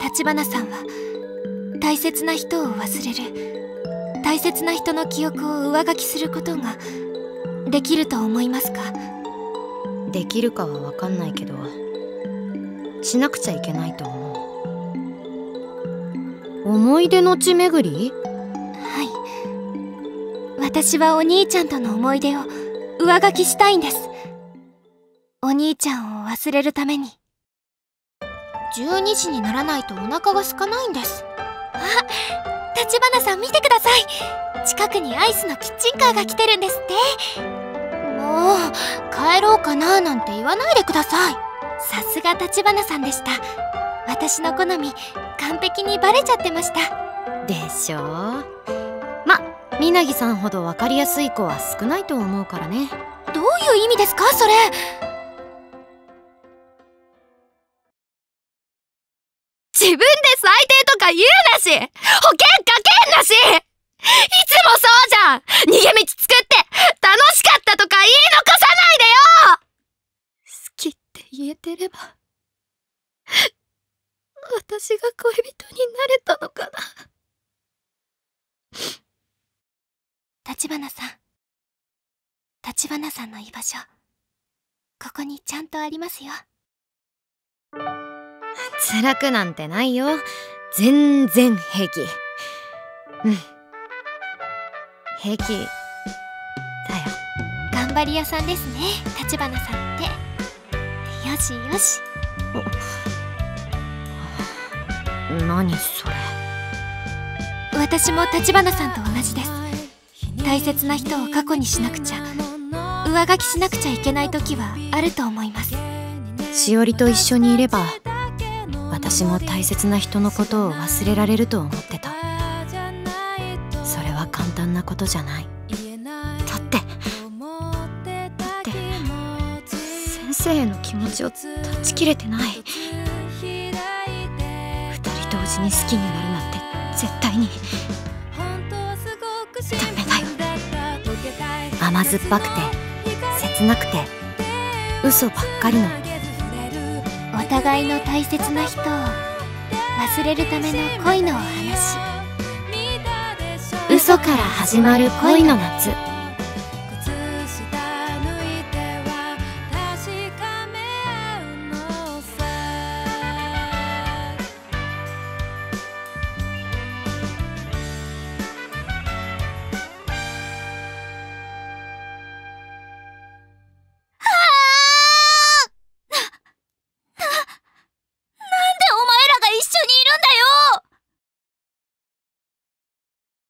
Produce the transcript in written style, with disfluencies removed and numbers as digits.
橘さんは大切な人を忘れる、大切な人の記憶を上書きすることができると思いますか？ できるかは分かんないけど、しなくちゃいけないと思う。思い出の地巡り？ はい。私はお兄ちゃんとの思い出を上書きしたいんです。お兄ちゃんを忘れるために。12時にならないとお腹が空かないんです。あ、橘さん見てください。近くにアイスのキッチンカーが来てるんですって。もう帰ろうかななんて言わないでください。さすが橘さんでした。私の好み完璧にバレちゃってました。 でしょう。ま、皆木さんほど分かりやすい子は少ないと思うからね。 どういう意味ですかそれ？ 自分で最低とか言うなし、保険かけんなし。いつもそうじゃん。逃げ道作って楽しかったとか言い残さないでよ。 好きって言えてれば私が恋人になれたのかな。橘さん、橘さんの居場所、ここにちゃんとありますよ。 辛くなんてないよ。全然平気。うん、平気だよ。 頑張り屋さんですね、橘さんって。よしよし。 何それ。 私も橘さんと同じです。大切な人を過去にしなくちゃ、上書きしなくちゃいけない時はあると思います。 しおりと一緒にいれば私も大切な人のことを忘れられると思ってた。それは簡単なことじゃない。だって先生への気持ちを断ち切れてない。二人同時に好きになるなんて絶対にダメだよ。甘酸っぱくて切なくて嘘ばっかりの、 お互いの大切な人を忘れるための恋のお話。 嘘から始まる恋の夏。